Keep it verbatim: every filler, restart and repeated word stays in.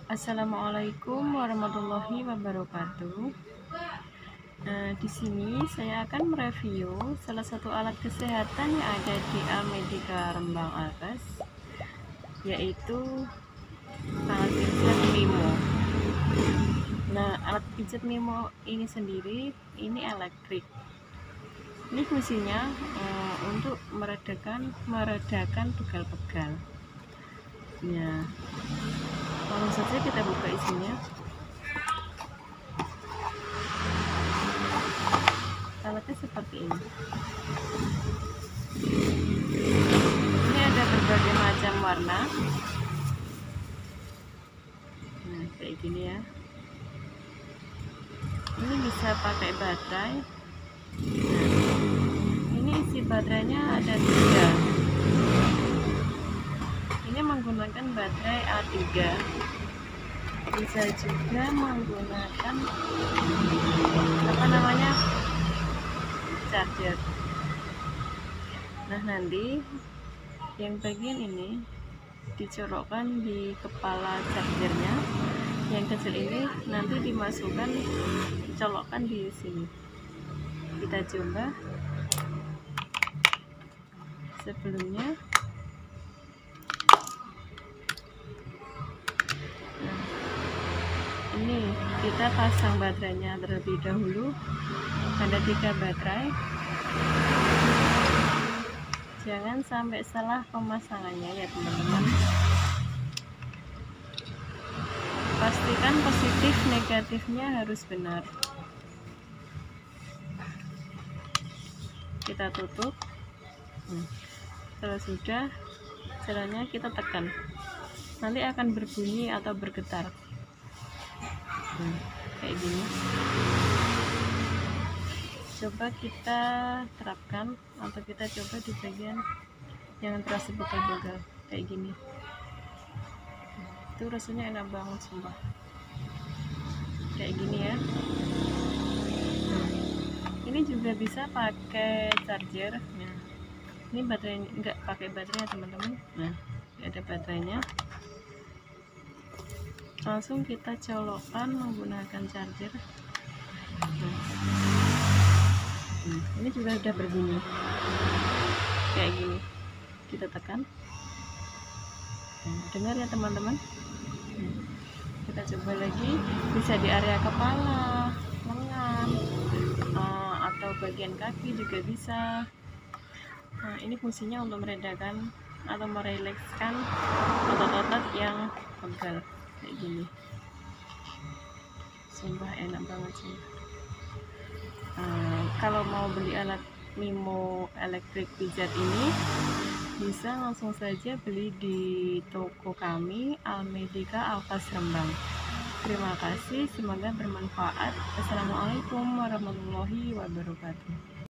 Assalamualaikum warahmatullahi wabarakatuh. Nah, di sini saya akan mereview salah satu alat kesehatan yang ada di Almedika Rembang Alkes, yaitu alat pijat Mimo. Nah, alat pijat Mimo ini sendiri ini elektrik. Ini fungsinya uh, untuk meredakan meredakan pegal-pegal. Ya, langsung saja kita buka isinya. Alatnya seperti ini. Ini ada berbagai macam warna. Nah, kayak gini ya. Ini bisa pakai baterai. Nah, ini isi baterainya ada tiga. Ini menggunakan baterai A tiga. Bisa juga menggunakan apa namanya charger. Nah, nanti yang bagian ini dicolokkan di kepala chargernya, yang kecil ini nanti dimasukkan, dicolokkan di sini. Kita coba. Sebelumnya nah, ini kita pasang baterainya terlebih dahulu. Ada tiga baterai, jangan sampai salah pemasangannya ya teman-teman. Pastikan positif negatifnya harus benar. Kita tutup. hmm. Kalau sudah, caranya kita tekan, nanti akan berbunyi atau bergetar. hmm. Kayak gini. Coba kita terapkan atau kita coba di bagian yang terasa begal-begal kayak gini. Itu rasanya enak banget sumpah. Kayak gini ya. Ini juga bisa pakai charger. Nah, ini baterai enggak pakai baterainya teman-teman. Nah, ada baterainya. Langsung kita colokkan menggunakan charger. Nah, Nah, ini juga sudah berbunyi kayak gini. Kita tekan. Nah, dengar ya teman-teman. Nah, kita coba lagi, bisa di area kepala, lengan, uh, atau bagian kaki juga bisa. Nah, ini fungsinya untuk meredakan atau merelekskan otot-otot yang pegal kayak gini. Sumpah enak banget sih. Uh, kalau mau beli alat Mimo elektrik pijat ini, bisa langsung saja beli di toko kami Almedika Alkes Rembang. Terima kasih, semoga bermanfaat. Assalamualaikum warahmatullahi wabarakatuh.